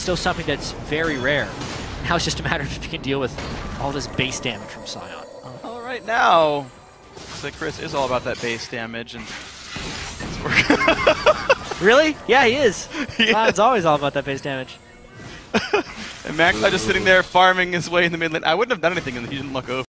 still something that's very rare. Now it's just a matter of if you can deal with all this base damage from Scion. Well, right now, looks like Chris is all about that base damage, and it's working. Really? Yeah, he is. Yeah. It's always all about that base damage. And Max just sitting there farming his way in the mid lane. I wouldn't have done anything if he didn't look over.